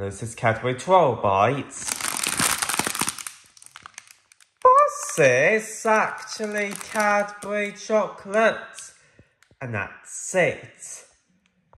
And this is Cadbury Troll Bites. This is actually Cadbury chocolate. And that's it.